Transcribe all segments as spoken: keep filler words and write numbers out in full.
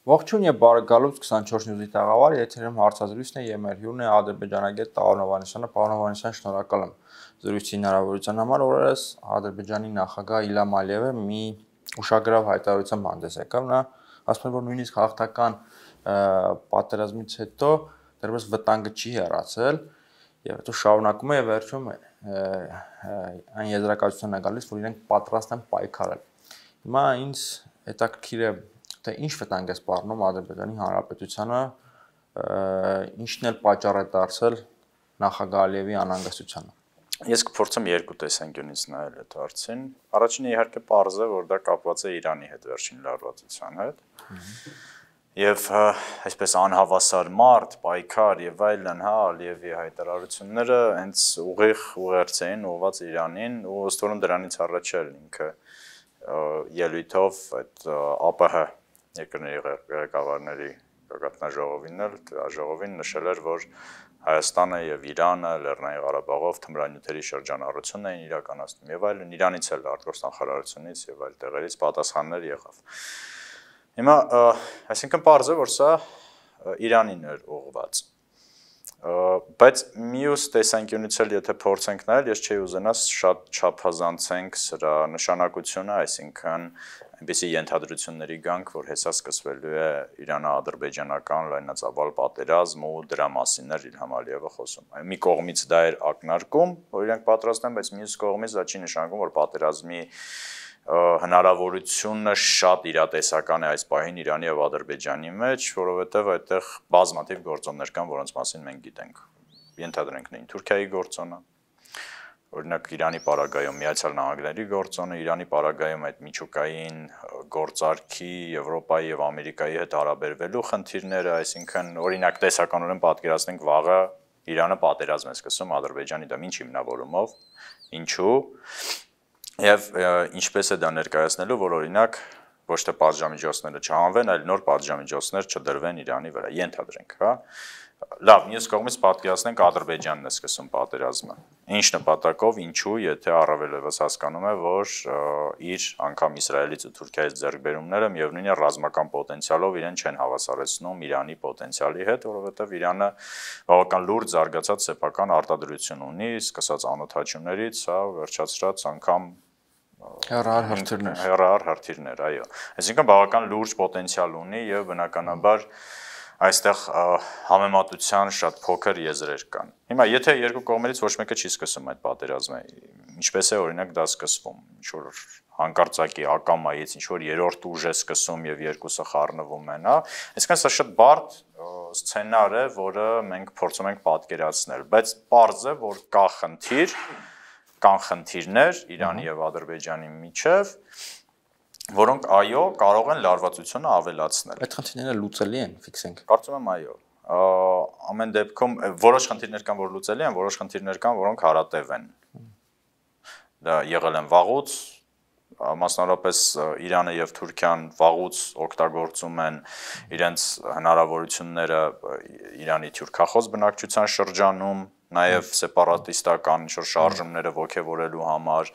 Ողջույն եւ բարև գալուց twenty-four News-ի տաղավար, եթերում հարցազրույցն է եւ մեր հյուրն է ադրբեջանագետ Տահոն Հովհաննիսյանը։ Պարոն Հովհաննիսյան, շնորհակալ եմ զրույցի հնարավորության համար։ Օրերս Ադրբեջանի նախագահ Իլհամ Ալիևը մի ուշագրավ հայտարարությամբ հանդես եկավ։ Նա ասում է, որ նույնիսկ հաղթական պատերազմից հետո դեռևս վտանգը չի հեռացել եւ հետո շարունակում է եւ վերջում այն եզրակացության է գալիս, որ իրենք պատրաստ են պայքարել։ Հիմա ինձ հետաքրքիր է թե ինչ վտանգ է սպառնում Ադրբեջանի Հանրապետությանը, ինչն էլ պատճառ է դարձել նախագահ Ալիևի անհանգստությանը։ Ես կփորձեմ երկու տեսանկյունից նայել այդ հարցին։ Առաջինը իհարկե պարզ է, որ դա կապված է Իրանի հետ վերջին լարվածության հետ։ Եվ այսպես անհավասար մարդ, պայքար եւ այլն, հա, Ալիևի հայտարարությունները հենց ուղիղ ուղերձ էին ուղղված Իրանին, ու ըստ որում դրանից առաջ էր ինքը ելույթով այդ ԱՊՀ երկրների ղեկավարների գագաթնաժողովին էլ ժողովին նշել էր, որ Հայաստանը եւ Իրանը Լեռնային Ղարաբաղով թմրանյութերի շրջանառություն էին իրականացնում եւ այլն, Իրանից էլ արտգործնախարարությունից եւ այլ տեղերից պատասխաններ եղավ։ Հիմա այսինքն պարզ է, որ սա Իրանին էր ուղղված։ Բայց մյուս տեսանկյունից էլ եթե փորձենք նայել, ես չէի ուզենա շատ չափազանցենք սրա նշանակությունը, այսինքն այնպիսի ենթադրությունների գանք, որ հեսա սկսվելու է Իրано-ադրբեջանական լայնածավալ պատերազմ ու դրա մասին էր Իլհամ Ալիևը խոսում։ Մի կողմից դա էր ակնարկում, որ իրենք պատրաստ են, բայց մյուս կողմից դա չի նշանակում, որ պատերազմի հնարավորությունը շատ իրատեսական է այս պահին Իրանի եւ Ադրբեջանի մեջ, որովհետեւ այդտեղ բազմաթիվ գործոններ կան, որոնց մասին մենք գիտենք։ Ենթադրենք նույն Թուրքիայի գործոնը, օրինակ Իրանի պարագայում Միացյալ Նահանգների գործոնը, Իրանի պարագայում այդ միջուկային գործարքի Եվրոպայի եւ Ամերիկայի հետ հարաբերվելու խնդիրները, այսինքն օրինակ տեսականորեն պատկերացնենք վաղը Իրանը պատերազմ է սկսում Ադրբեջանի դեմ, ինչ հիմնավորումով, ինչու եւ ինչպես է դա ներկայացնելու, որ օրինակ ոչ թե պատժամիջոցները չհանվեն, այլ նոր պատժամիջոցներ չդրվեն Իրանի վրա, ենթադրենք, հա։ Լավ, մյուս կողմից պատկերացնենք Ադրբեջանն է սկսում պատերազմը։ Ինչ նպատակով, ինչու, եթե առավելևս հասկանում է, որ իր անգամ Իսրայելից ու Թուրքիայից ձեռքբերումները միևնույն է ռազմական պոտենցիալով իրեն չեն հավասարեցնում Իրանի պոտենցիալի հետ, որովհետև Իրանը բավական լուրջ զարգացած սեփական արտադրություն ունի, սկսած անօդաչուներից, հա, վերջացրած անգամ հեռահար հրթիռներ, հեռահար հրթիռներ, այո։ Այսինքն բավական լուրջ պոտենցիալ ունի եւ բնականաբար այստեղ համեմատության շատ փոքր եզրեր կան։ Հիմա եթե երկու կողմերից ոչ մեկը չի սկսում այդ պատերազմը, ինչպես է օրինակ դա սկսվում, ինչ որ հանկարծակի ակամայից ինչ որ երրորդ ուժ է սկսում եւ երկուսը խառնվում են, հա։ Այսինքն սա շատ բարդ սցենար է, որը մենք փորձում ենք պատկերացնել, բայց պարզ է, որ կա խնդիր, կան խնդիրներ Իրանի եւ Ադրբեջանի միջև, որոնք այո կարող են լարվածությունը ավելացնել։ Այդ խնդիրները լուծելի են, ֆիքսենք։ Կարծում եմ այո։ Ամեն դեպքում որոշ խնդիրներ կան, որ լուծելի են, որոշ խնդիրներ կան, որոնք հարատև են։ Դա եղել են վաղուց, մասնավորապես Իրանը եւ Թուրքիան վաղուց օգտագործում են իրենց հնարավորությունները Իրանի թուրքախոս բնակչության շրջանում, նաեւ սեպարատիստական ինչ-որ շարժումները ոգևորելու համար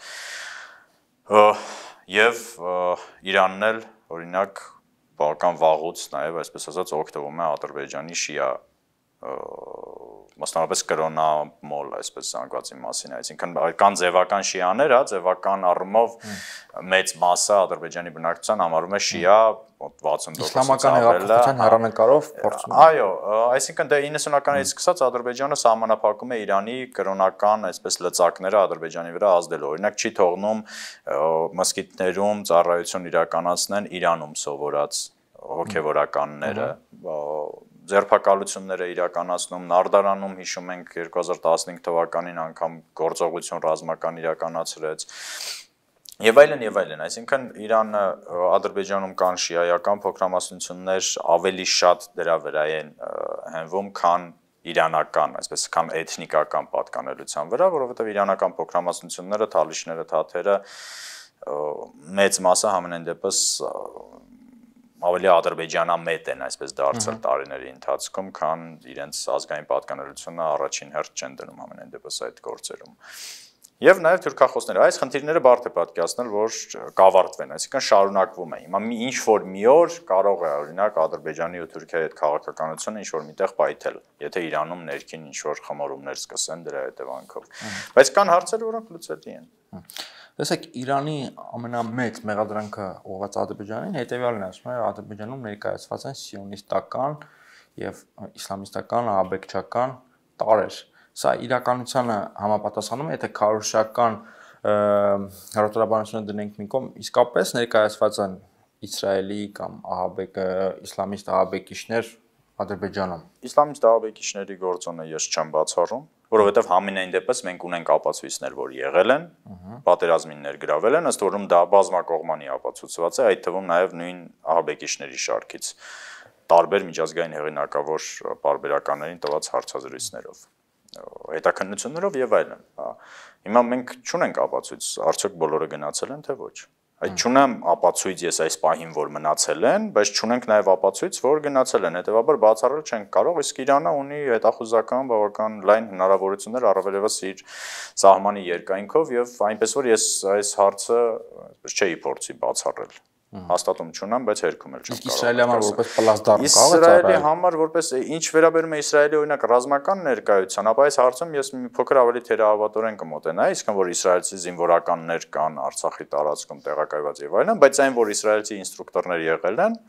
եւ Իրանն էլ օրինակ բավական վաղուց նաեւ այսպես ասած օգտվում է Ադրբեջանի շիա մասնավորապես կրոնամոլ, այսպես զանգվածի մասին, այսինքն կան ձևական շիաներ, հա, ձևական առումով մեծ մասը Ադրբեջանի բնակչության համարում է շիա, վաթսուն տոկոս իսլամական հեղափոխության հեռանկարով փորձում։ Այո, այսինքն դե իննսունականներից սկսած Ադրբեջանը սահմանափակում է Իրանի կրոնական, այսպես լծակները Ադրբեջանի վրա ազդելու։ Օրինակ չի թողնում մսկիթներում ծառայություն իրականացնեն Իրանում սովորած հոգևորականները, ձերբակալությունները իրականացնում, Նարդարանում հիշում ենք երկու հազար տասնհինգ թվականին անգամ գործողություն ռազմական իրականացրեց եւ այլն եւ այլն, այսինքն Իրանը Ադրբեջանում կան շիայական փոքրամասնություններ ավելի շատ դրա վրա են հենվում, քան իրանական, այսպես քան էթնիկական պատկանելության վրա, որովհետեւ իրանական փոքրամասնությունները, թալիշները, թաթերը մեծ մասը համենայն դեպս ավելի ադրբեջանամետ են այսպես դարձել տարիների ընթացքում, քան իրենց ազգային պատկանելությունը առաջին հերթ չեն դնում ամենայն դեպս այդ գործերում։ Եվ նաև թուրքախոսները, այս խնդիրները բարդ է պատկերացնել, որ կավարտվեն, այսինքն շարունակվում է։ Հիմա ինչ որ մի օր կարող է օրինակ Ադրբեջանի ու Թուրքիայի հետ քաղաքականությունը ինչ որ միտեղ պայթել, եթե Իրանում ներքին ինչ որ խմորումներ սկսեն դրա հետևանքով։ Բայց կան հարցեր, որոնք լուծելի են։ Տեսեք, Իրանի ամենամեծ մեղադրանքը ուղղված Ադրբեջանին հետևյալն է, ասում է, Ադրբեջանում ներկայացված են սիոնիստական եւ իսլամիստական, ահաբեկչական տարրեր։ Սա իրականությանը համապատասխանում է, եթե քարոզչական հրատարակաբանությունը դնենք մի կողմ, իսկապես ներկայացված են Իսրայելի կամ ահաբեկը իսլամիստ ահաբեկիչներ Ադրբեջանում։ Իսլամիստ ահաբեկիչների գործոնը ես չեմ բացառում, որովհետև համենայն դեպս մենք ունենք ապացույցներ, որ եղել են, պատերազմին ներգրավել են, ըստ որում դա բազմակողմանի ապացուցված է, այդ թվում նաև նույն ահաբեկիչների շարքից տարբեր միջազգային հեղինակավոր պարբերականներին տված հարցազրույցներով, հետաքննություններով եւ այլն։ Հիմա մենք չունենք ապացույց, արդյոք բոլորը գնացել են թե ոչ։ Այդ չունեմ ապացույց ես այս պահին, որ մնացել են, բայց չունենք նաև ապացույց, որ գնացել են, հետեւաբար բացառել չենք կարող, իսկ Իրանը ունի հետախուզական բավական լայն հնարավորություններ, առավելևս իր սահմանի երկայնքով եւ այնպես որ ես այս հարցը այսպես չէի փորձի բացառել։ Հաստատում չունեմ, բայց հերքում էլ չեմ կարող։ Իսրայելի համար որպես պլաստարմ Իսրայելի համար որպես ինչ վերաբերում է Իսրայելի օրինակ ռազմական ներկայության, ապա այս հարցում ես մի փոքր ավելի թերահավատորեն կմոտենայի, իսկն որ իսրայելցի զինվորականներ կան Արցախի տարածքում տեղակայված եւ այլն, բայց այն որ իսրայելցի ինստրուկտորներ եղել են,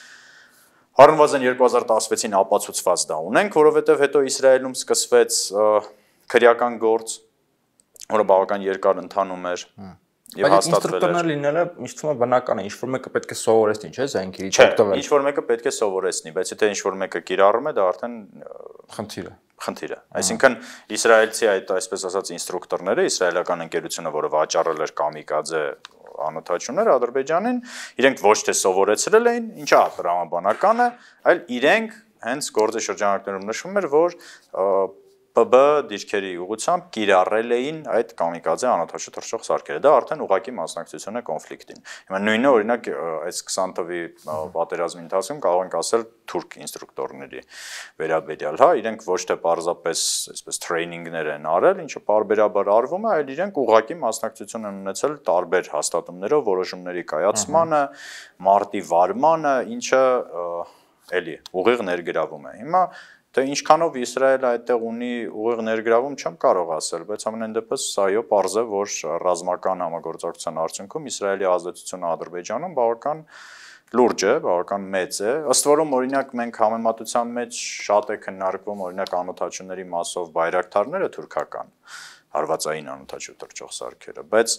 առնվազն երկու հազար տասնվեցին ապացուցված դա ունենք, որովհետեւ հետո Իսրայելում սկսվեց քրեական գործ, որը բավական երկար ընթանում էր։ Բայց ինստրուկտորներ լինելը ինչ թվում է բնական է, ինչ որ մեկը պետք է սովորեցնի, չէ՞, զենքերից օգտվել։ Ինչ որ մեկը պետք է սովորեցնի, բայց եթե ինչ որ մեկը կիրառում է, դա արդեն խնդիր է։ Խնդիր է։ Այսինքն իսրայելցի այդ այսպես ասած ինստրուկտորները, իսրայելական ընկերությունը, որը վաճառել էր կամիկաձե անօթաչուներ Ադրբեջանին, իրենք ոչ թե սովորեցրել էին, ինչա տրամաբանական է, այլ իրենք հենց գործի շրջանակներում նշվում էր, որ P B դիրքերի ուղղությամբ կիրառել էին այդ կամիկաձե անօթաչու թռչող սարքերը։ Դա արդեն ուղղակի մասնակցություն է կոնֆլիկտին։ Հիմա նույնը օրինակ այս քսան թվի պատերազմի ընթացքում կարող ենք ասել թուրք ինստրուկտորների վերաբերյալ, հա, իրենք ոչ թե պարզապես այսպես տրեյնինգներ են արել, ինչը պարբերաբար արվում է, այլ իրենք ուղղակի մասնակցություն են ունեցել տարբեր հաստատումներով, որոշումների կայացմանը, մարտի վարմանը, ինչը էլի ուղիղ ներգրավում է։ Հիմա Թե ինչքանով Իսրայելը այդտեղ ունի ուղիղ ներգրավում չեմ կարող ասել, բայց ամենայն դեպս այո, պարզ է, որ ռազմական համագործակցության արդյունքում Իսրայելի ազդեցությունը Ադրբեջանում բավական լուրջ է, բավական մեծ է։ Ըստ որում օրինակ մենք համեմատության մեջ շատ է քննարկվում օրինակ անօթաչուների մասով բայրակթարները թուրքական, հարվածային անօթաչու թռչող սարքերը, բայց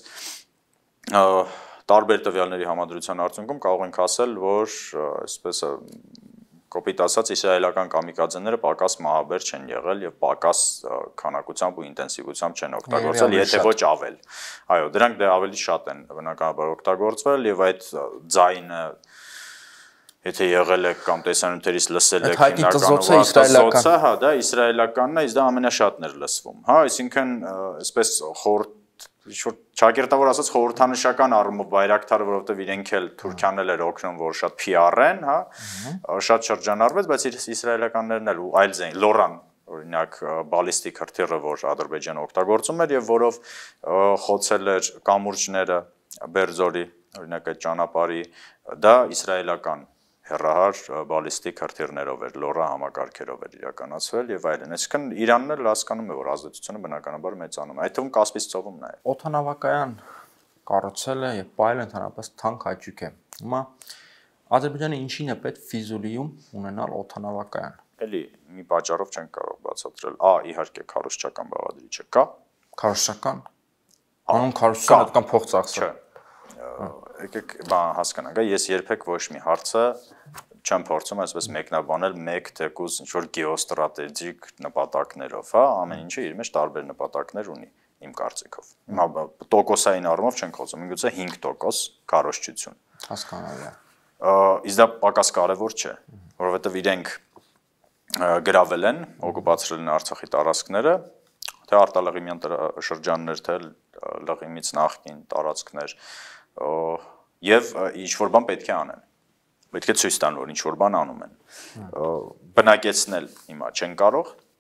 տարբեր տվյալների համադրության արդյունքում կարող ենք ասել, որ այսպես Կոպիտ ասած իսրայելական կամիկաձեները պակաս մահաբեր չեն եղել եւ պակաս քանակությամբ ու ինտենսիվությամբ չեն օգտագործվել, եթե ոչ ավել։ Այո, դրանք դե ավելի շատ են բնականաբար օգտագործվել եւ այդ ձայնը եթե եղել եք կամ տեսանյութերից լսել եք իսրայելական, հա, դա իսրայելականն է, իսկ դա ամենաշատն էր լսվում, հա, այսինքն այսպես խորտ ինչ-որ ճակերտավոր ասած խորհրդանշական առումով բայրակթարը, որովհետև իրենք էլ Թուրքիան էլ էր օգնում, որ շատ P R են, հա, շատ շրջանառվեց, բայց իսրայելականներն էլ ու այլ զեն, Լորան, օրինակ բալիստիկ հրթիռը, որ Ադրբեջանը օգտագործում էր եւ որով խոցել էր կամուրջները Բերձորի, օրինակ այդ ճանապարհի, դա իսրայելական հեռահար բալիստիկ հրթիռներով էր, լորա համակարգերով էր իրականացվել եւ այլն։ Այսինքն Իրանն էլ հասկանում է, որ ազդեցությունը բնականաբար մեծանում է։ Այդ թվում Կասպից ծովում նաեւ։ Օդանավակայան կառուցելը եւ պայելը ընդհանրապես թանկ հաճույք է։ Հիմա Ադրբեջանը ինչին է պետք Ֆիզուլիում ունենալ օդանավակայան։ Էլի մի պատճառով չեն կարող բացատրել։ Ա իհարկե քարոզչական բաղադրիչը կա։ Քարոզչական։ Անուն քարոզչական կամ փող ծախսը։ Եկեք բան հասկանանք, ես երբեք ոչ մի հարցը չեմ փորձում այսպես մեկնաբանել մեկ թեկուզ ինչ որ գեոստրատեգիկ նպատակներով, հա, ամեն ինչը իր մեջ տարբեր նպատակներ ունի իմ կարծիքով։ Հիմա տոկոսային առումով չենք խոսում, միգուցե հինգ տոկոս քարոզչություն։ Հասկանալի է։ Իսկ դա պակաս կարևոր չէ, որովհետև իրենք գրավել են, օկուպացրել են Արցախի տարածքները, թե արտալղիմյան շրջաններ, թե լղիմից նախկին տարածքներ եւ ինչ որ բան պետք է անեն։ Պետք է ցույց տան, որ ինչ որ բան անում են։ Բնակեցնել հիմա չեն կարող,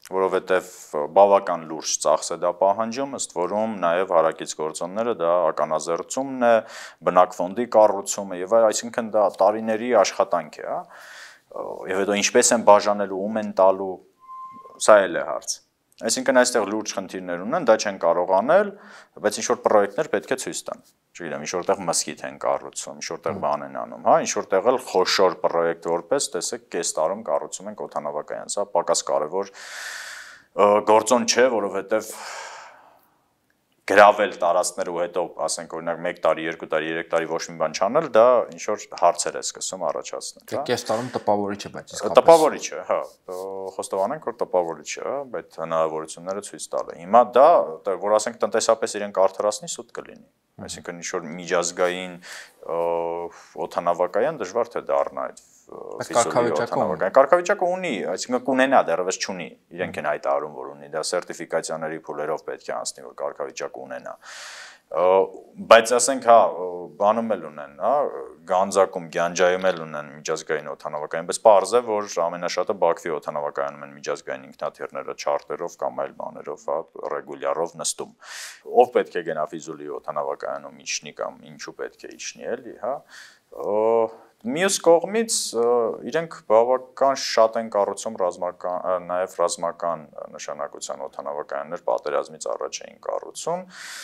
որովհետև բավական լուրջ ծախս է դա պահանջում, ըստ որում նաև հարակից գործոնները դա ականազերծումն է, բնակֆոնդի կառուցումը եւ այլ, այսինքն դա տարիների աշխատանք է, հա։ Եվ հետո ինչպես են բաժանելու, ում են տալու, սա էլ է հարց։ Այսինքն այստեղ լուրջ խնդիրներ ունեն, դա չեն կարող անել, բայց ինչ-որ պրոյեկտներ պետք է ցույց տան։ Չգիտեմ, ինչ-որտեղ մզկիթ են կառուցում, ինչ-որտեղ բան են անում, հա, ինչ-որտեղ էլ խոշոր պրոյեկտ որպես, տեսեք, կես տարում կառուցում են օդանավակայան, սա պակաս կարևոր գործոն չէ, որովհետև գրավել տարածքները ու հետո, ասենք օրինակ մեկ տարի, երկու տարի, երեք տարի ոչ մի բան չանել, դա ինչ որ հարցեր է սկսում առաջացնել, հա։ Կես տարում տպավորիչ է, բայց իսկապես տպավորիչ է, հա, խոստովանենք, որ տպավորիչ է, հա, բայց հնարավորությունները ցույց տալը։ Հիմա դա, որ ասենք տնտեսապես իրենք արդարացնի, սուտ կլինի։ Այսինքն ինչ որ միջազգային օդանավակայան դժվար թե դառնա այդ կարգավիճակը կարգավիճակը ունի, այսինքն կունենա, դեռևս չունի, իրենք են հայտարարում, որ ունի, դա սերտիֆիկացիաների փուլերով պետք է անցնի, որ կարգավիճակ ունենա։ Բայց ասենք, հա, բանում էլ ունեն, հա, Գանձակում, Գյանջայում էլ ունեն միջազգային օդանավակայան, բայց պարզ է, որ ամենաշատը Բաքվի օդանավակայանում են միջազգային ինքնաթիռները չարտերով կամ այլ բաներով, հա, ռեգուլյարով նստում։ Ով պետք է գնա Ֆիզուլի օդանավակայանում իջնի կամ ինչու պետք է իջնի, էլի, հա։ Մյուս կողմից իրենք բավական շատ են կառուցում ռազմական, նաև ռազմական նշանակության օդանավակայաններ պատերազմից առաջ էին կառուցում,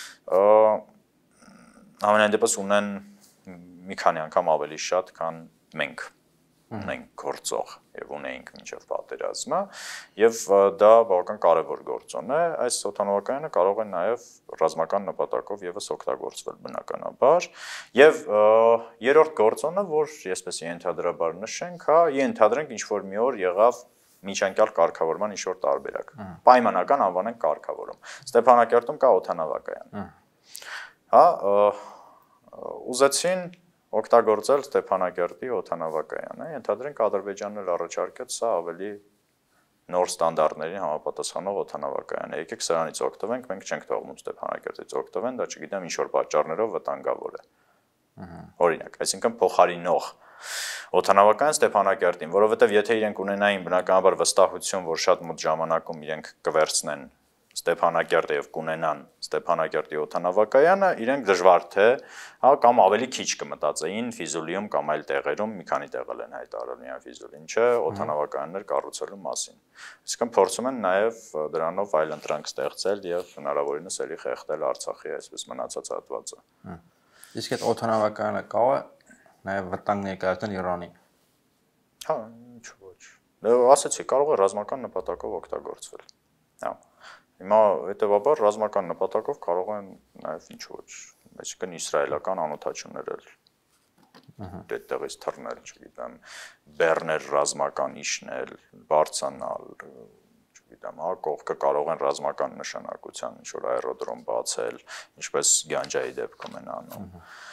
ամենայն դեպս ունեն մի քանի անգամ ավելի շատ, քան մենք ունենք գործող եւ ունեինք մինչեւ պատերազմը եւ դա բավական կարեւոր գործոն է, այս օդանավակայանը կարող է նաեւ ռազմական նպատակով եւս օգտագործվել բնականաբար եւ երրորդ գործոնը, որ եսպես ենթադրաբար նշենք, հա, ենթադրենք ինչ որ մի օր եղավ միջանկյալ կարգավորման ինչ որ տարբերակ, պայմանական անվանենք կարգավորում, Ստեփանակերտում կա օդանավակայան, հա, ուզեցին օգտագործել Ստեփանակերտի օդանավակայանը, ենթադրենք Ադրբեջանն էլ առաջարկեց սա ավելի նոր ստանդարտներին համապատասխանող օդանավակայան է, եկեք սրանից օգտվենք, մենք չենք թողնում Ստեփանակերտից օգտվեն, դա չգիտեմ ինչ որ պատճառներով վտանգավոր է։ Օրինակ, այսինքն փոխարինող օդանավակայան Ստեփանակերտին, որովհետև եթե իրենք ունենային բնականաբար վստահություն, որ շատ մոտ ժամանակում իրենք կվերցնեն Ստեփանակերտը եւ կունենան Ստեփանակերտի օդանավակայանը, իրենք դժվար թե, հա, կամ ավելի քիչ կմտածեին Ֆիզուլիում կամ այլ տեղերում, մի քանի տեղել են հայտարարել միայն Ֆիզուլին, չէ, օդանավակայաններ կառուցելու մասին։ Այսինքն փորձում են նաեւ դրանով այլ ընտրանք ստեղծել եւ հնարավորինս էլի խեղդել Արցախի այսպես մնացած հատվածը։ Իսկ այդ օդանավակայանը կարող է նաեւ վտանգ ներկայացնել Իրանին։ Հա, ինչ ոչ։ Դե ասեցի, կարող է ռազմական նպատակով օգտագործվել։ Հա։ Հիմա հետևաբար ռազմական նպատակով կարող են նաև ինչ ոչ, այսինքն իսրայելական անօթաչուներ էլ այդտեղից թռնել, չգիտեմ, բեռներ ռազմական իջնել, բարձանալ, չգիտեմ, հա, կողքը կարող են ռազմական նշանակության ինչ որ աերոդրոմ բացել, ինչպես Գյանջայի դեպքում են անում։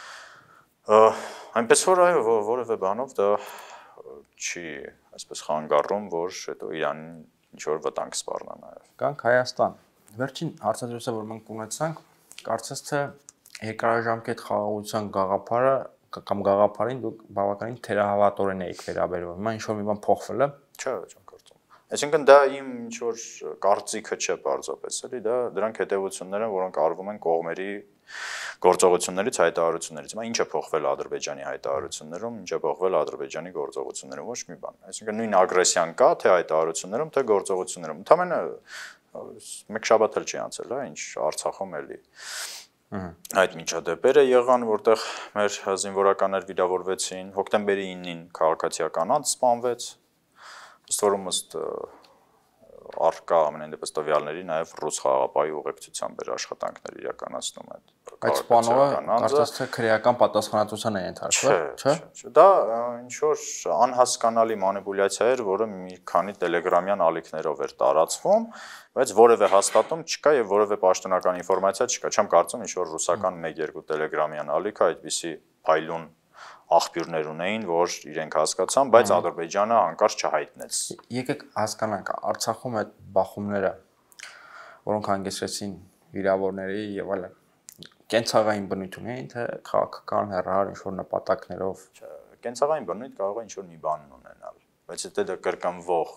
Այնպես որ այո, որևէ բանով դա չի, այսպես խանգարում, որ հետո Իրանին ինչ որ վտանգ սպառնա նաև։ Կանք Հայաստան։ Վերջին հարցադրույցը, որ մենք ունեցանք, կարծես թե երկարաժամկետ խաղաղության գաղափարը կամ գաղափարին դուք բավականին թերահավատորեն եք վերաբերվում։ Հիմա ինչ որ մի բան փոխվել է։ Չէ, չեմ կարծում։ Այսինքն դա իմ ինչ որ կարծիքը չէ պարզապես, էլի դա դրանք հետևություններ են, որոնք արվում են կողմերի գործողություններից, հայտարարություններից։ Հիմա ինչ է փոխվել Ադրբեջանի հայտարարություններում, ինչ է փոխվել Ադրբեջանի գործողություններում, ոչ մի բան։ Այսինքն նույն ագրեսիան կա, թե հայտարարություններում, թե գործողություններում։ Ընդամենը մեկ շաբաթ էլ չի անցել, հա, ինչ Արցախում էլի։ Այդ միջադեպերը եղան, որտեղ մեր զինվորականներ վիրավորվեցին, հոկտեմբերի իննին քաղաքացիական անձ սպանվեց, ըստ որում ըստ առկա ամենայն դեպս տվյալների նաև ռուս խաղաղապահի ուղեկցությամբ էր աշխատանքներ իրականացնում այդ այդ սպանողը կարծես թե քրեական պատասխանատվության է ենթարկվել, չէ՞։ Դա ինչ որ անհասկանալի մանիպուլյացիա էր, որը մի քանի տելեգրամյան ալիքներով էր տարածվում, բայց որևէ հաստատում չկա եւ որևէ պաշտոնական ինֆորմացիա չկա։ Չեմ կարծում ինչ որ ռուսական մեկ-երկու տելեգրամյան ալիքը այդպիսի փայլուն աղբյուրներ ունեին, որ իրենք հասկացան, բայց Ադրբեջանը հանկարծ չհայտնեց։ Եկեք հասկանանք, Արցախում այդ բախումները, որոնք հանգեցրեցին վիրավորների եւ այլն, կենցաղային բնույթ ունեն, թե քաղաքական հեռահար ինչ-որ նպատակներով։ Կենցաղային բնույթ կարող է ինչ-որ մի բան ունենալ, բայց եթե դա կրկնվող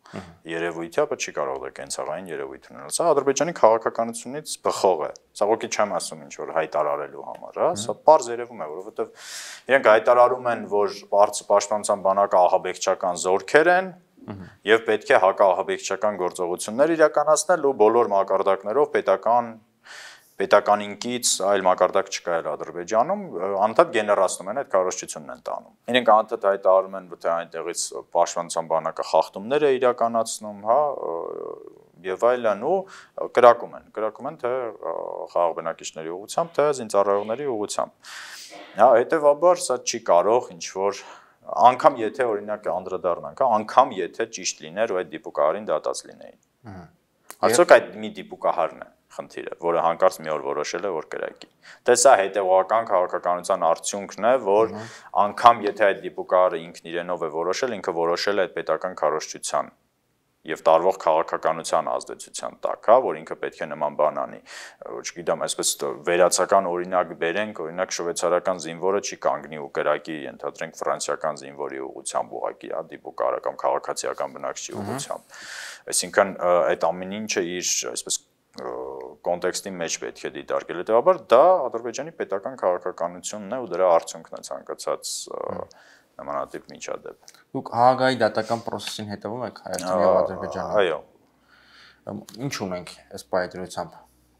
երևույթի, ապա չի կարող դա կենցաղային երևույթ ունենալ։ Սա Ադրբեջանի քաղաքականությունից բխող է։ Սա ոքի չեմ ասում ինչ որ հայտարարելու համար, հա, սա պարզ երևում է, որովհետև իրենք հայտարարում են, որ պաշտպանության բանակը ահաբեկչական զորքեր են եւ պետք է հակաահաբեկչական գործողություններ իրականացնել ու բոլոր մակարդակներով պետական պետականինքից այլ մակարդակ չկա էլ Ադրբեջանում, անդադ գեներացնում են այդ քարոզչությունն են տանում։ Իրենք անդադ հայտարարում են, որ այնտեղից պաշտպանության բանակը խախտումներ է իրականացնում, հա, եւ այլն ու կրակում են, կրակում են թե խաղաղ բնակիչների ուղղությամբ, թե զինծառայողների ուղղությամբ։ Հա, հետեւաբար սա չի կարող ինչ որ անգամ եթե օրինակ անդրադառնանք, հա, անգամ եթե ճիշտ լիներ ու այդ դիպուկահարին դատած լինեին։ Արդյոք այդ մի դիպուկահարն է խնդիրը, որը հանկարծ մի օր որոշել է որ կրակի։ Դե սա հետևողական քաղաքականության արդյունքն է, որ անգամ եթե այդ դիպուկահարը ինքն իրենով է որոշել, ինքը որոշել է այդ պետական քարոզչության եւ տարվող քաղաքականության ազդեցության տակ, հա, որ ինքը պետք է նման բան անի։ Չգիտեմ, այսպես վերացական օրինակ բերենք, օրինակ շվեյցարական զինվորը չի կանգնի ու կրակի, ենթադրենք ֆրանսիական զինվորի ուղղությամբ ուղղակի, հա, դիպուկահարը կամ քաղաքացիական բնակչի ուղղությամբ։ Այսինքն այդ ամեն ինչը իր այսպես կոնտեքստի մեջ պետք է դիտարկել, հետեւաբար դա Ադրբեջանի պետական քաղաքականությունն է ու դրա արդյունքն է ցանկացած նմանատիպ միջադեպ։ Դուք Հաագայի դատական process-ին հետևում եք Հայաստանի եւ Ադրբեջանի։ Այո։ Ինչ ունենք այս պայդրությամբ։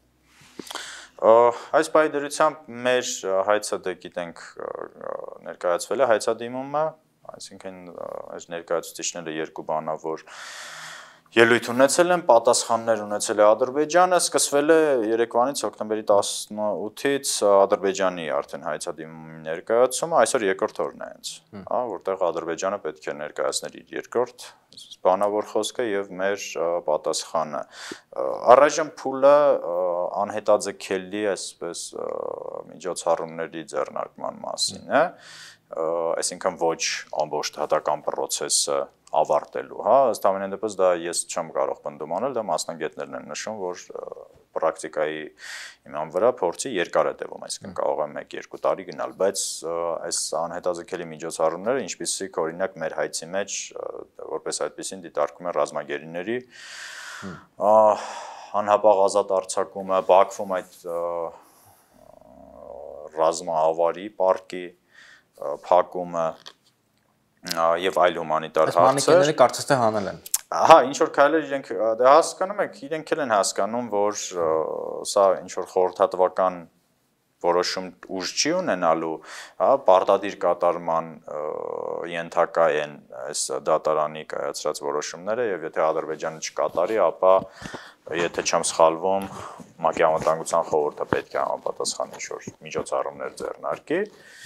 Այս պայդրությամբ մեր հայցը դե գիտենք ներկայացվել է հայցադիմումը, այսինքն այս ներկայացուցիչները երկու բանավոր ելույթ ունեցել են, պատասխաններ ունեցել է Ադրբեջանը, սկսվել է երեկվանից հոկտեմբերի տասնութից Ադրբեջանի արդեն հայցադիմումի ներկայացումը, այսօր երկրորդ օրն է հենց, հա, որտեղ Ադրբեջանը պետք է ներկայացներ իր երկրորդ բանավոր խոսքը եւ մեր պատասխանը։ Առայժմ փուլը անհետաձգելի այսպես միջոցառումների ձեռնարկման մասին է, այսինքն ոչ ամբողջ դատական process-ը ավարտելու, հա, ըստ ամենայն դեպս դա ես չեմ կարող պնդում անել, դա մասնագետներն են նշում, որ պրակտիկայի հիման վրա փորձի երկար է տևում, այսինքն կարող է մեկ-երկու տարի գնալ, բայց այս անհետաձգելի միջոցառումները, ինչպիսիք օրինակ մեր հայցի մեջ, որպես այդպեսին դիտարկում են ռազմագերիների անհապաղ ազատ արձակումը, Բաքվում այդ ռազմաավարի պարկի փակումը եւ այլ հումանիտար հարցեր։ Այս մանիքները կարծես թե հանել են։ Հա, ինչ որ քայլեր իրենք դե հասկանում եք, իրենք էլ են հասկանում, որ սա ինչ որ խորհրդատվական որոշում ուժ չի ունենալու, հա, պարտադիր կատարման ենթակա են այս դատարանի կայացրած որոշումները եւ եթե Ադրբեջանը չկատարի, ապա եթե չեմ սխալվում, ՄԱԿ-ի անվտանգության խորհուրդը պետք է համապատասխան ինչ որ միջոցառումներ ձեռնարկի։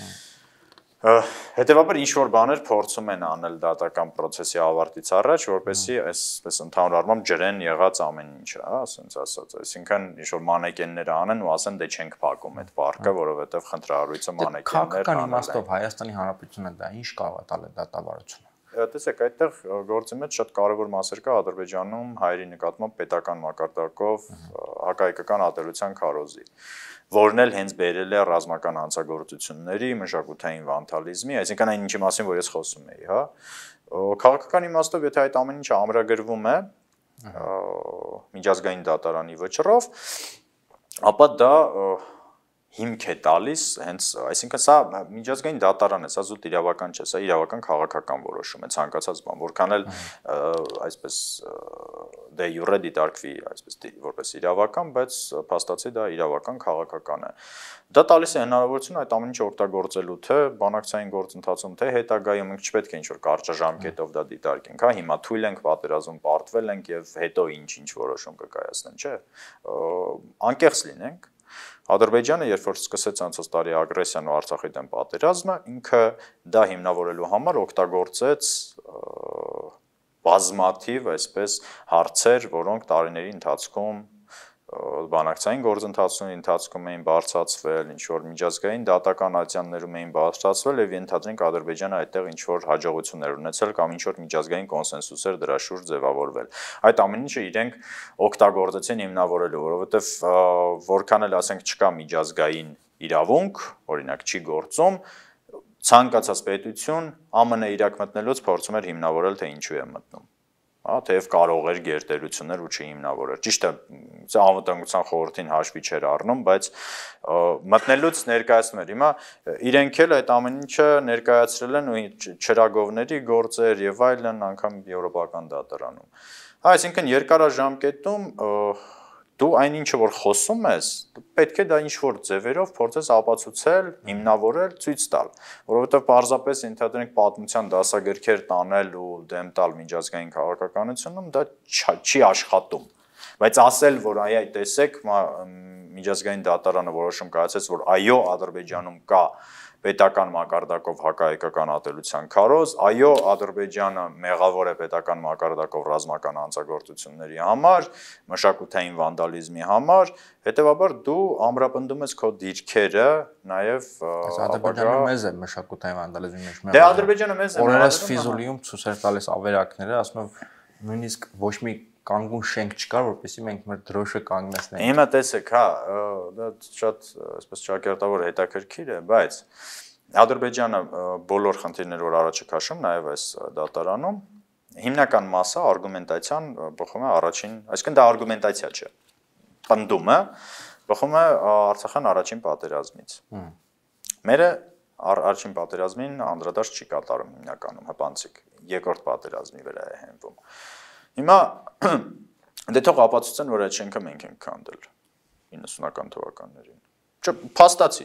Հետևաբար ինչ որ բաներ փորձում են անել դատական process-ի ավարտից առաջ, որպեսզի այսպես ընդհանուր առմամբ ջրեն եղած ամեն ինչը, հա, ասենց ասած, այսինքն ինչ որ մանեկենները անեն ու ասեն դե չենք փակում այդ պարկը, որովհետև խնդրահարույցը մանեկեններ քաղաքական իմաստով Հայաստանի Հանրապետությունը դա ինչ կարող է տալ դատավարությունը։ Տեսեք, այդտեղ գործի մեջ շատ կարևոր մասեր կա Ադրբեջանում հայերի նկատմամբ պետական մակարդակով հակահայկական ատելության քարոզի, որն էլ հենց բերել է ռազմական հանցագործությունների, մշակութային վանդալիզմի, այսինքն այն ինչի մասին որ ես խոսում էի, հա։ Քաղաքական իմաստով եթե այդ ամեն ինչը ամրագրվում է միջազգային դատարանի վճռով, ապա դա հիմք է տալիս, հենց, այսինքն սա միջազգային դատարան է, սա զուտ իրավական չէ, սա իրավական քաղաքական որոշում է, ցանկացած բան, որքան էլ այսպես դե յուրե դիտարկվի, այսպես որպես իրավական, բայց փաստացի դա իրավական քաղաքական է։ Դա տալիս է հնարավորություն այդ ամեն ինչը օգտագործելու թե բանակցային գործընթացում, թե հետագայում մենք չպետք է ինչ-որ կարճաժամկետով դա դիտարկենք, հա, հիմա թույլ ենք պատերազմ պարտվել ենք եւ հետո ինչ-ինչ որոշում կկայացնեն, չէ։ Անկեղծ լինենք։ Ադրբեջանը, երբ որ սկսեց անցած տարի ագրեսիան ու Արցախի դեմ պատերազմը, ինքը դա հիմնավորելու համար օգտագործեց բազմաթիվ այսպես հարցեր, որոնք տարիների ընթացքում բանակցային գործընթացների ընթացքում էին բարձրացվել, ինչ որ միջազգային դատական ատյաններում էին բարձրացվել եւ ենթադրենք Ադրբեջանը այդտեղ ինչ որ հաջողություններ ունեցել կամ ինչ որ միջազգային կոնսենսուսեր դրա շուրջ ձևավորվել։ Այդ ամեն ինչը իրենք օգտագործեցին հիմնավորելու, որովհետեւ որքան էլ ասենք չկա միջազգային իրավունք, օրինակ չի գործում, ցանկացած պետություն ԱՄՆ իրաք մտնելուց փորձում էր հիմնավորել թե ինչու է մտնում։ հա, թեև կարող էր գերտերություններ ու չհիմնավորեր։ Ճիշտ է, սա անվտանգության խորհրդին հաշվի չէր առնում, բայց մտնելուց ներկայացնում էր։ Հիմա իրենք էլ այդ ամեն ինչը ներկայացրել են ու չրագովների գործեր եւ այլն, անգամ եվրոպական դատարանում։ Այսինքն երկարաժամկետում դու այն ինչը որ խոսում ես, պետք է դա ինչ-որ ձևերով փորձես ապացուցել, հիմնավորել, ցույց տալ, որովհետև պարզապես ենթադրենք պատմության դասագրքեր տանել ու դեմ տալ միջազգային քաղաքականությունում դա չի աշխատում։ Բայց ասել, որ այ այ տեսեք, միջազգային դատարանը որոշում կայացրեց, որ այո, Ադրբեջանում կա պետական մակարդակով հակահայկական ատելության քարոզ, այո, Ադրբեջանը մեղավոր է պետական մակարդակով ռազմական հանցագործությունների համար, մշակութային վանդալիզմի համար, հետևաբար դու ամրապնդում ես քո դիրքերը, նաև Ադրբեջանը մեզ է մշակութային վանդալիզմի մեջ մեղավոր։ Դե Ադրբեջանը մեզ է։ Օրերս Ֆիզուլիում ցույց տալիս ավերակները, ասում եմ, նույնիսկ ոչ մի կանգուն շենք չկար, որպեսզի մենք մեր դրոշը կանգնեցնենք։ Հիմա տեսեք, հա, դա շատ, այսպես ճակերտավոր հետաքրքիր է, բայց Ադրբեջանը բոլոր խնդիրները, որ առաջ է քաշում, նաև այս դատարանում, հիմնական մասը արգումենտացիան բխում է առաջին, այսինքն դա արգումենտացիա չէ, պնդումը բխում է Արցախյան առաջին պատերազմից։ Մերը առաջին պատերազմին անդրադարձ չի կատարում հիմնականում, հպանցիկ, երկրորդ պատերազմի վրա է հենվում։ Հիմա դե թող ապացուցեն, որ այդ շենքը մենք ենք քանդել իննսունական թվականներին։ Չէ, փաստացի։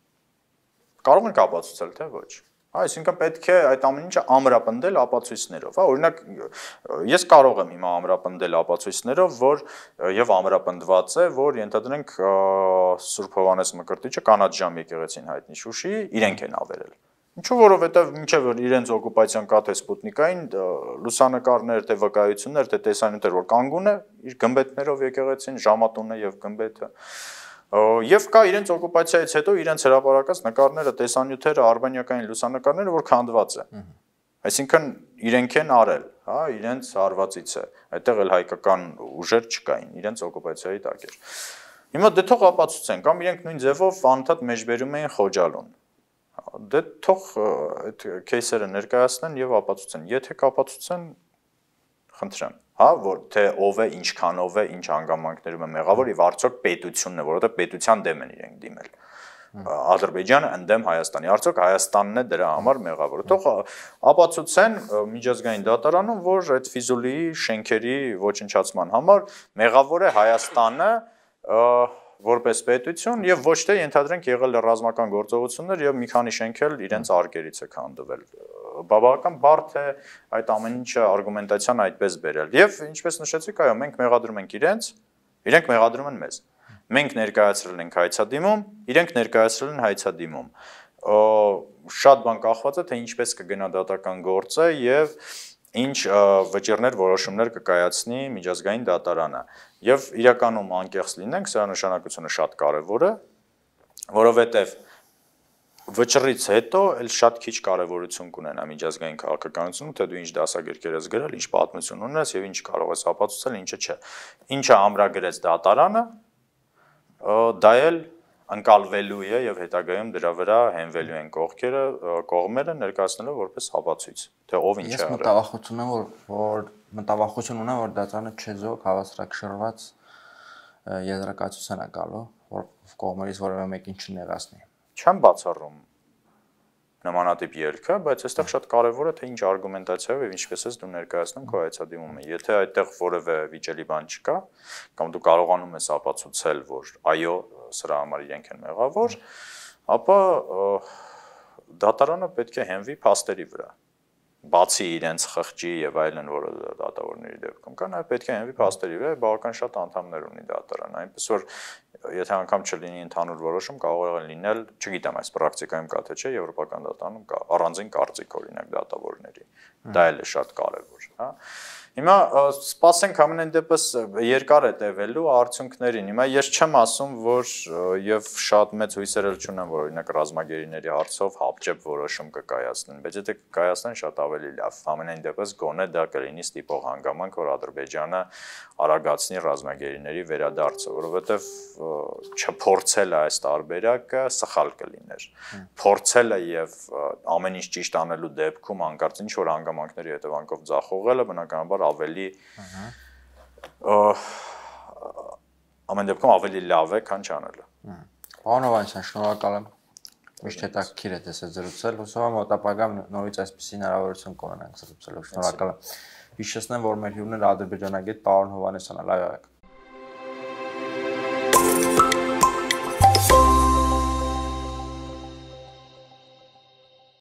Կարող ենք ապացուցել, թե ոչ։ Այսինքն պետք է այդ ամեն ինչը ամրապնդել ապացույցներով, հա, օրինակ ես կարող եմ հիմա ամրապնդել ապացույցներով, որ եւ ամրապնդված է, որ ենթադրենք Սուրբ Հովհաննես Մկրտիչը կանաչ ժամ եկեղեցին հայտնի Շուշի, իրենք են ավերել։ Ինչու որովհետև մինչև որ իրենց օկուպացիան կա թե սպուտնիկային լուսանկարներ, թե վկայություններ, թե տեսանյութեր, որ կանգուն է իր գմբեթներով եկեղեցին, ժամատունը եւ գմբեթը, եւ կա իրենց օկուպացիայից հետո իրենց հրապարակած նկարները, տեսանյութերը, արբանյակային լուսանկարները, որ քանդված է։ Այսինքն իրենք են արել, հա, իրենց հարվածից է։ Այդտեղ էլ հայկական ուժեր չկային, իրենց օկուպացիայի տակ էր։ Հիմա դե թող ապացուցեն, կամ իրենք նույն ձևով անընդհատ մեջբերում էին Խոջալուն։ Դե թող այդ кейսերը ներկայացնեն եւ ապացուցեն։ Եթե կապացուցեն, խնդրեմ, հա, որ թե ով է, ինչքանով է, ինչ հանգամանքներում է մեղավոր եւ արդյոք պետությունն է, որովհետեւ պետության դեմ են իրենք դիմել։ Ադրբեջանը ընդդեմ Հայաստանի, արդյոք Հայաստանն է դրա համար մեղավոր։ Թող ապացուցեն միջազգային դատարանում, որ այդ Ֆիզուլիի շենքերի ոչնչացման համար մեղավոր է Հայաստանը, որպես պետություն եւ ոչ թե ենթադրենք եղել է ռազմական գործողություններ եւ մի քանի շենքել իրենց արկերից է քանդվել։ Բավական բարդ է այդ ամեն ինչը արգումենտացիան այդպես բերել։ Եվ ինչպես նշեցիք, այո, մենք մեղադրում ենք իրենց, իրենք մեղադրում են մեզ։ Մենք ներկայացրել ենք հայցադիմում, իրենք ներկայացրել են հայցադիմում։ Շատ բան կախված է թե ինչպես կգնա դատական գործը եւ ինչ վճիռներ, որոշումներ կկայացնի միջազգային դատարանը։ Եվ իրականում անկեղծ լինենք, սրա նշանակությունը շատ կարևոր է, որովհետև վճռից հետո էլ շատ քիչ կարևորություն կունենա միջազգային քաղաքականությունը, թե դու ինչ դասագրքեր ես գրել, ինչ պատմություն ունես եւ ինչ կարող ես ապացուցել, ինչը չէ։ Ինչը ամրագրեց դատարանը, դա էլ ընկալվելու է եւ հետագայում դրա վրա հենվելու են կողքերը, կողմերը ներկայացնելով որպես ապացույց, թե ով ինչ է արել։ Ես մտավախություն եմ, որ որ մտավախություն ունեմ, որ դատարանը չեզոք հավասարակշռված եզրակացության է գալու, որ կողմերից որևէ մեկին չնեղացնի։ Չեմ բացառում նմանատիպ ելքը, բայց այստեղ շատ կարևոր է թե ինչ արգումենտացիայով եւ ինչպես ես դու ներկայացնում քո հայցադիմումը։ Եթե այդտեղ որևէ վիճելի բան չկա, կամ դու կարողանում ես ապացուցել, որ այո, սրա համար իրենք են մեղավոր, ապա դատարանը պետք է հենվի փաստերի վրա։ Բացի իրենց խղճի եւ այլն, որը դատավորների դեպքում կա, նաեւ պետք է հենվի փաստերի վրա, բավական շատ անդամներ ունի դատարանը, այնպես որ եթե անգամ չլինի ընդհանուր որոշում, կարող է լինել, չգիտեմ, այս պրակտիկայում կա թե չէ, եվրոպական դատարանում կա առանձին կարծիք օրինակ դատավորների։ Դա էլ է շատ կարևոր, հա։ Հիմա սպասենք ամենայն դեպս երկար է տևելու արդյունքներին։ Հիմա ես չեմ ասում, որ եւ շատ մեծ հույսեր էլ չունեմ, որ օրինակ ռազմագերիների հարցով հապճեպ որոշում կկայացնեն, բայց եթե կկայացնեն, շատ ավելի լավ։ Ամենայն դեպս գոնե դա կլինի ստիպող հանգամանք, որ Ադրբեջանը արագացնի ռազմագերիների վերադարձը, որովհետեւ չփորձելը այս տարբերակը սխալ կլիներ։ Փորձելը եւ ամեն ինչ ճիշտ անելու դեպքում հանկարծ ինչ որ հանգամանքների հետևանքով ձախողելը բնականաբար համար ավելի ամեն դեպքում ավելի լավ է, քան չանելը։ Պարոն Հովհաննիսյան, շնորհակալ եմ։ Միշտ հետաքրքիր է տեսել զրուցել, հուսով եմ մոտապագամ նորից այսպիսի հնարավորություն կունենանք զրուցելու։ Շնորհակալ եմ։ Հիշեցնեմ, որ մեր հյուրն էր ադրբեջանագետ պարոն Հովհաննիսյանը, լավ եղեք։